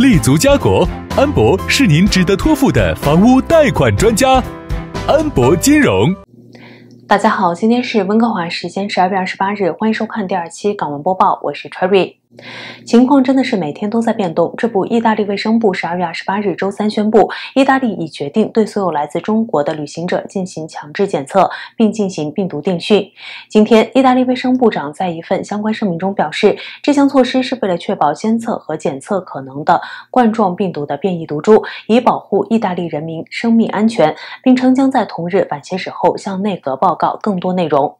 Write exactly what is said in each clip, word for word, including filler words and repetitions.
立足家国，安博是您值得托付的房屋贷款专家。安博金融。 大家好，今天是温哥华时间十二月二十八日，欢迎收看第二期港闻播报，我是 Cherry。情况真的是每天都在变动。这部意大利卫生部十二月二十八日周三宣布，意大利已决定对所有来自中国的旅行者进行强制检测，并进行病毒定序。今天，意大利卫生部长在一份相关声明中表示，这项措施是为了确保监测和检测可能的冠状病毒的变异毒株，以保护意大利人民生命安全，并称将在同日返协时后向内阁报告更多内容。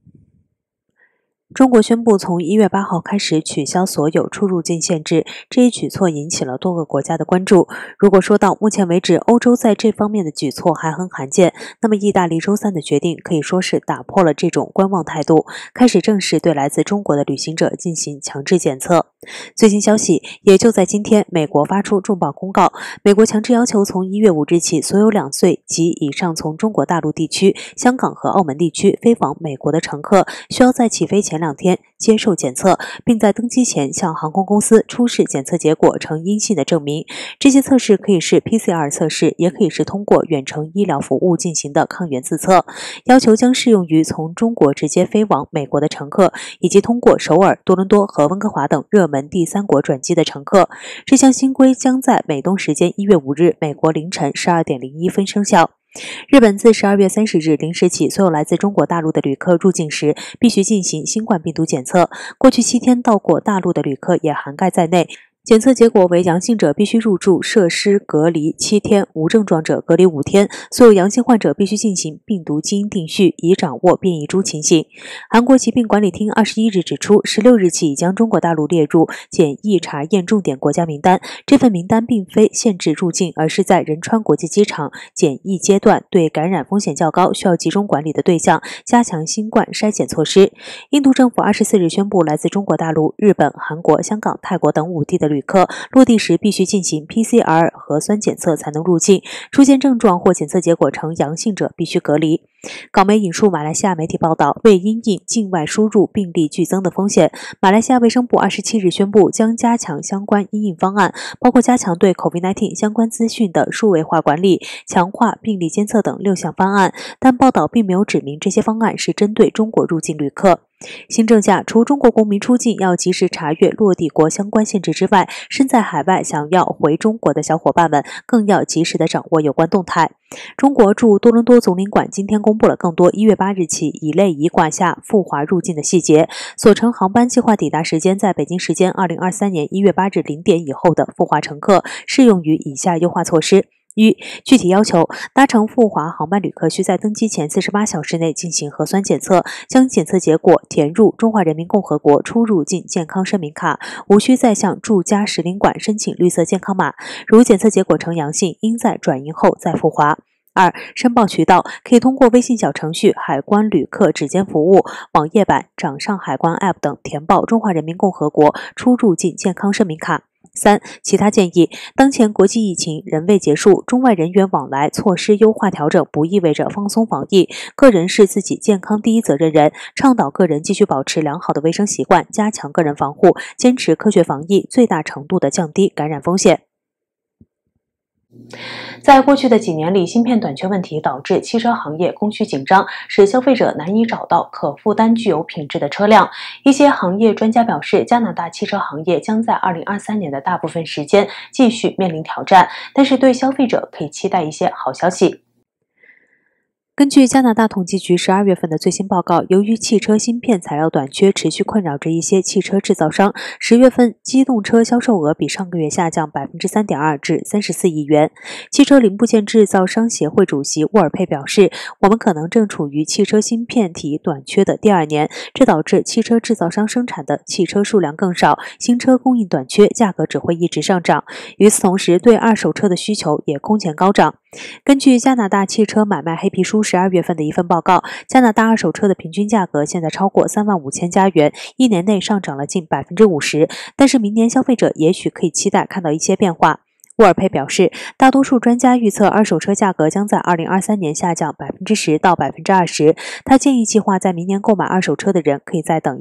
中国宣布从一月八号开始取消所有出入境限制，这一举措引起了多个国家的关注。如果说到目前为止欧洲在这方面的举措还很罕见，那么意大利周三的决定可以说是打破了这种观望态度，开始正式对来自中国的旅行者进行强制检测。最新消息，也就在今天，美国发出重磅公告，美国强制要求从一月五日起，所有两岁及以上从中国大陆地区、香港和澳门地区飞往美国的乘客，需要在起飞前两天接受检测，并在登机前向航空公司出示检测结果呈阴性的证明。这些测试可以是 P C R 测试，也可以是通过远程医疗服务进行的抗原自测。要求将适用于从中国直接飞往美国的乘客，以及通过首尔、多伦多和温哥华等热门第三国转机的乘客。这项新规将在美东时间一月五日美国凌晨十二点零一分生效。日本自十二月三十日零时起，所有来自中国大陆的旅客入境时必须进行新冠病毒检测，过去七天到过大陆的旅客也涵盖在内。检测结果为阳性者必须入住设施隔离七天，无症状者隔离五天。所有阳性患者必须进行病毒基因定序，以掌握变异株情形。韩国疾病管理厅二十一日指出，十六日起已将中国大陆列入检疫查验重点国家名单。这份名单并非限制入境，而是在仁川国际机场检疫阶段对感染风险较高、需要集中管理的对象加强新冠筛检措施。印度政府二十四日宣布，来自中国大陆、日本、韩国、香港、泰国等五地的旅客落地时必须进行 P C R 核酸检测才能入境，出现症状或检测结果呈阳性者必须隔离。港媒引述马来西亚媒体报道，为因应境外输入病例剧增的风险，马来西亚卫生部二十七日宣布将加强相关因应方案，包括加强对 COVID 十九 相关资讯的数位化管理、强化病例监测等六项方案，但报道并没有指明这些方案是针对中国入境旅客。新政下，除中国公民出境要及时查阅落地国相关限制之外，身在海外想要回中国的小伙伴们更要及时的掌握有关动态。中国驻多伦多总领馆今天公布了更多一月八日起乙类乙挂下赴华入境的细节，所乘航班计划抵达时间在北京时间二零二三年一月八日零点以后的赴华乘客适用于以下优化措施。一、具体要求，搭乘赴华航班旅客需在登机前四十八小时内进行核酸检测，将检测结果填入中华人民共和国出入境健康声明卡，无需再向驻加使领馆申请绿色健康码。如检测结果呈阳性，应在转阴后再赴华。二、申报渠道可以通过微信小程序、海关旅客指尖服务、网页版、掌上海关 App 等填报中华人民共和国出入境健康声明卡。三、其他建议，当前国际疫情仍未结束，中外人员往来措施优化调整不意味着放松防疫，个人是自己健康第一责任人，倡导个人继续保持良好的卫生习惯，加强个人防护，坚持科学防疫，最大程度的降低感染风险。在过去的几年里，芯片短缺问题导致汽车行业供需紧张，使消费者难以找到可负担、具有品质的车辆。一些行业专家表示，加拿大汽车行业将在二零二三年的大部分时间继续面临挑战，但是对消费者可以期待一些好消息。根据加拿大统计局十二月份的最新报告，由于汽车芯片材料短缺持续困扰着一些汽车制造商，十月份机动车销售额比上个月下降 百分之三点二 至三十四亿元。汽车零部件制造商协会主席沃尔佩表示，我们可能正处于汽车芯片体短缺的第二年，这导致汽车制造商生产的汽车数量更少，新车供应短缺，价格只会一直上涨。与此同时，对二手车的需求也空前高涨。根据加拿大汽车买卖黑皮书十二月份的一份报告，加拿大二手车的平均价格现在超过三万五千加元，一年内上涨了近 百分之五十， 但是明年消费者也许可以期待看到一些变化。沃尔佩表示，大多数专家预测二手车价格将在二零二三年下降 百分之十 到 百分之二十。他建议计划在明年购买二手车的人可以再等一等。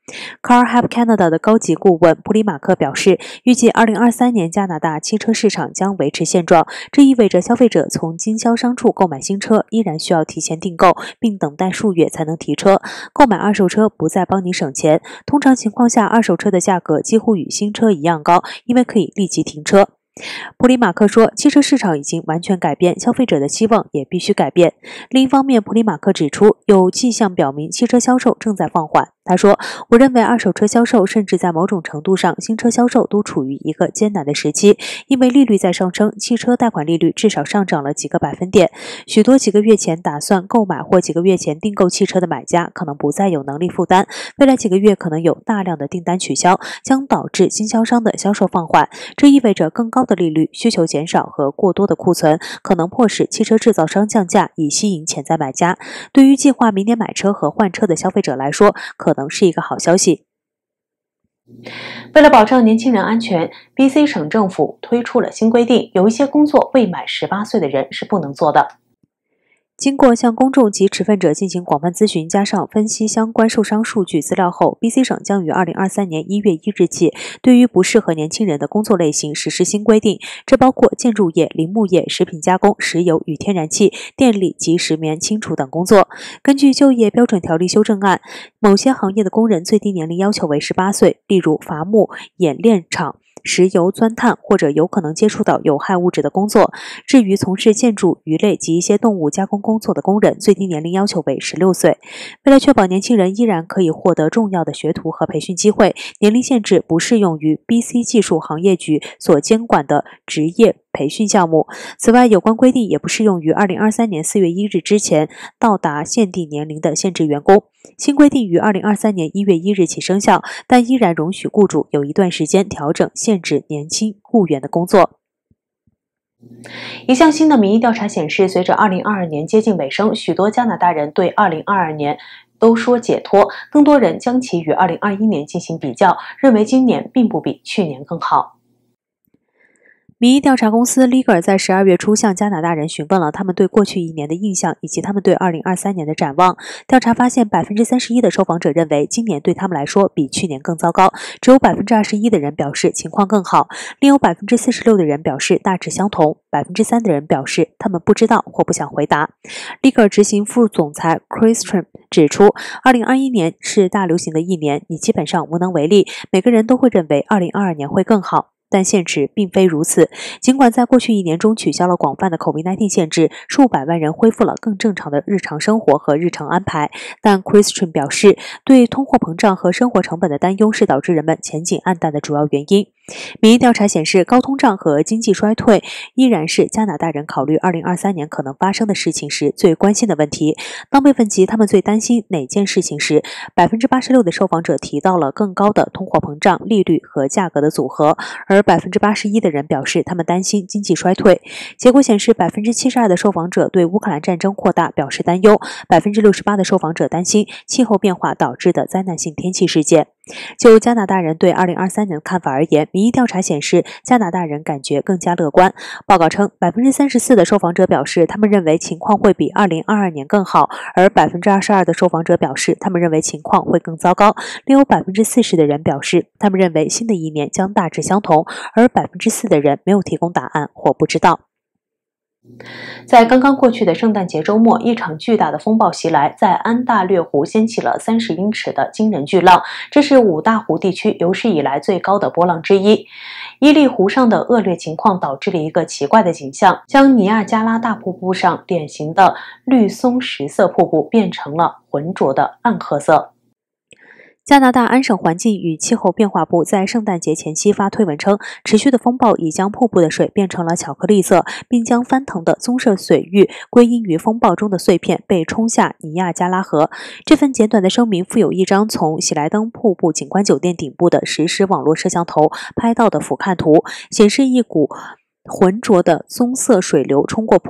Car Help Canada 的高级顾问普里马克表示，预计二零二三年加拿大汽车市场将维持现状，这意味着消费者从经销商处购买新车依然需要提前订购，并等待数月才能提车。购买二手车不再帮你省钱，通常情况下，二手车的价格几乎与新车一样高，因为可以立即停车。普里马克说，汽车市场已经完全改变，消费者的期望也必须改变。另一方面，普里马克指出，有迹象表明汽车销售正在放缓。他说，我认为二手车销售甚至在某种程度上，新车销售都处于一个艰难的时期，因为利率在上升，汽车贷款利率至少上涨了几个百分点。许多几个月前打算购买或几个月前订购汽车的买家可能不再有能力负担，未来几个月可能有大量的订单取消，将导致经销商的销售放缓。这意味着更高的利率、需求减少和过多的库存，可能迫使汽车制造商降价以吸引潜在买家。对于计划明年买车和换车的消费者来说，可能是一个好消息。为了保障年轻人安全 ，B C 省政府推出了新规定，有一些工作未满十八岁的人是不能做的。经过向公众及持份者进行广泛咨询，加上分析相关受伤数据资料后 ，B C 省将于二零二三年一月一日起，对于不适合年轻人的工作类型实施新规定。这包括建筑业、林木业、食品加工、石油与天然气、电力及石棉清除等工作。根据就业标准条例修正案，某些行业的工人最低年龄要求为十八岁，例如伐木、冶炼厂、石油钻探或者有可能接触到有害物质的工作。至于从事建筑、鱼类及一些动物加工工作的工人，最低年龄要求为十六岁。为了确保年轻人依然可以获得重要的学徒和培训机会，年龄限制不适用于 B C 技术行业局所监管的职业培训项目。此外，有关规定也不适用于二零二三年四月一日之前到达限定年龄的限制员工。新规定于二零二三年一月一日起生效，但依然容许雇主有一段时间调整限制年轻雇员的工作。一项新的民意调查显示，随着二零二二年接近尾声，许多加拿大人对二零二二年都说解脱，更多人将其与二零二一年进行比较，认为今年并不比去年更好。民意调查公司 Liger 在十二月初向加拿大人询问了他们对过去一年的印象以及他们对二零二三年的展望。调查发现 百分之三十一 的受访者认为今年对他们来说比去年更糟糕，只有 百分之二十一 的人表示情况更好，另有 百分之四十六 的人表示大致相同， 百分之三 的人表示他们不知道或不想回答。Liger 执行副总裁 Chris Trim 指出，二零二一年是大流行的一年，你基本上无能为力，每个人都会认为二零二二年会更好。但现实并非如此。尽管在过去一年中取消了广泛的 COVID 十九 限制，数百万人恢复了更正常的日常生活和日程安排，但 Christian 表示，对通货膨胀和生活成本的担忧是导致人们前景黯淡的主要原因。民意调查显示，高通胀和经济衰退依然是加拿大人考虑二零二三年可能发生的事情时最关心的问题。当被问及他们最担心哪件事情时， 百分之八十六 的受访者提到了更高的通货膨胀、利率和价格的组合，而 百分之八十一 的人表示他们担心经济衰退。结果显示 百分之七十二 的受访者对乌克兰战争扩大表示担忧， 百分之六十八 的受访者担心气候变化导致的灾难性天气事件。就加拿大人对二零二三年的看法而言，民意调查显示加拿大人感觉更加乐观。报告称 百分之三十四 的受访者表示他们认为情况会比二零二二年更好，而 百分之二十二 的受访者表示他们认为情况会更糟糕。另有 百分之四十 的人表示他们认为新的一年将大致相同，而 百分之四 的人没有提供答案或不知道。在刚刚过去的圣诞节周末，一场巨大的风暴袭来，在安大略湖掀起了三十英尺的惊人巨浪，这是五大湖地区有史以来最高的波浪之一。伊利湖上的恶劣情况导致了一个奇怪的景象，将尼亚加拉大瀑布上典型的绿松石色瀑布变成了浑浊的暗褐色。加拿大安省环境与气候变化部在圣诞节前夕发推文称，持续的风暴已将瀑布的水变成了巧克力色，并将翻腾的棕色水域归因于风暴中的碎片被冲下尼亚加拉河。这份简短的声明附有一张从喜来登瀑布景观酒店顶部的实时网络摄像头拍到的俯瞰图，显示一股浑浊的棕色水流冲过瀑布，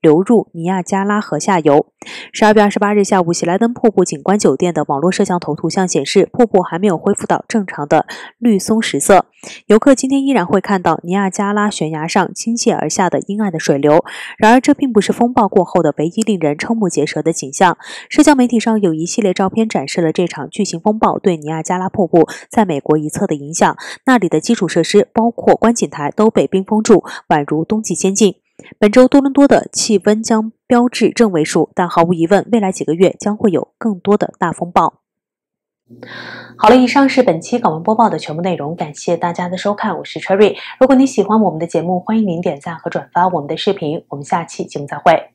流入尼亚加拉河下游。十二月二十八日下午，喜来登瀑布景观酒店的网络摄像头图像显示，瀑布还没有恢复到正常的绿松石色。游客今天依然会看到尼亚加拉悬崖上倾泻而下的阴暗的水流。然而，这并不是风暴过后的唯一令人瞠目结舌的景象。社交媒体上有一系列照片展示了这场巨型风暴对尼亚加拉瀑布在美国一侧的影响，那里的基础设施，包括观景台都被冰封住，宛如冬季仙境。本周多伦多的气温将飙至正位数，但毫无疑问，未来几个月将会有更多的大风暴。好了，以上是本期港闻播报的全部内容，感谢大家的收看，我是 Cherry。如果你喜欢我们的节目，欢迎您点赞和转发我们的视频，我们下期节目再会。